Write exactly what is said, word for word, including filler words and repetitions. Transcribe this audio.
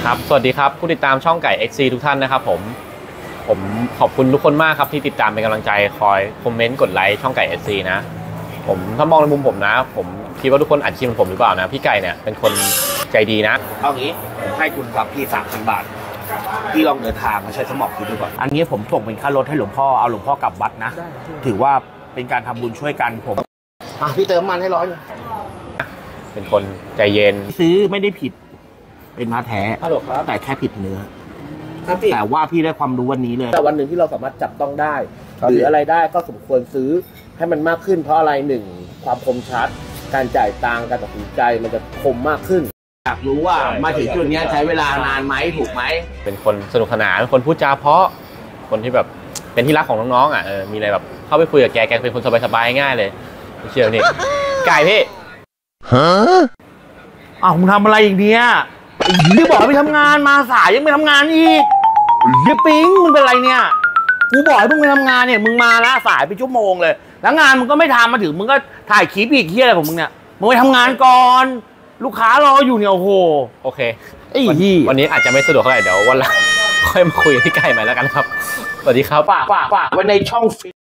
ครับสวัสดีครับผู้ติดตามช่องไก่ เอ็กซ์ ซี ทุกท่านนะครับผมผมขอบคุณทุกคนมากครับที่ติดตามเป็นกำลังใจคอยคอมเมนต์กดไลค์ช่องไก่ เอ็กซ์ ซี นะผมถ้ามองในมุมผมนะผมคิดว่าทุกคนอัดคลิปของผมหรือเปล่านะพี่ไก่เนี่ยเป็นคนใจดีนะเอางี้ผมให้คุณกับพี่สามพันบาทพี่ลองเดินทางมาใช้สมองคิดดูก่อนอันนี้ผมส่งเป็นค่ารถให้หลวงพ่อเอาหลวงพ่อกลับวัดนะถือว่าเป็นการทำบุญช่วยกันผมพี่เติมมันให้ร้อยเป็นคนใจเย็นซื้อไม่ได้ผิดเป็นพระแท้แต่แค่ผิดเนื้อแต่ว่าพี่ได้ความรู้วันนี้เลยแต่วันหนึ่งที่เราสามารถจับต้องได้หรืออะไรได้ก็สมควรซื้อให้มันมากขึ้นเพราะอะไรหนึ่งความคมชัดการจ่ายตังค์การตัดสินใจมันจะคมมากขึ้นอยากรู้ว่ามาถึงจุดนี้ใช้เวลานานไหมถูกไหมเป็นคนสนุกสนานเป็นคนพูดจาเพราะคนที่แบบเป็นที่รักของน้องๆอ่ะเออมีอะไรแบบเข้าไปคุยกับแกแกเป็นคนสบายๆง่ายเลยเชื่อนี่ไก่พี่ฮะอ้าวมึงทำอะไรอีกเนี่ยที่บอกไปทำงานมาสายยังไม่ทำงานอีกเดี๋ยวปิ๊งมึงเป็นไรเนี่ยกูบอกให้มึงไปทำงานเนี่ยมึงมาแล้วสายไปชั่วโมงเลยแล้วงานมึงก็ไม่ทำมาถึงมึงก็ถ่ายคลิปอีกเฮียอะไรของมึงเนี่ยมึงไปทำงานก่อนลูกค้ารออยู่เนี่ยโอ้โหโอเควันนี้อาจจะไม่สะดวกเท่าไหร่เดี๋ยววันหลังค่อยมาคุยกับพี่ไก่ใหม่แล้วกันครับสวัสดีครับฝากฝากฝากไว้ในช่อง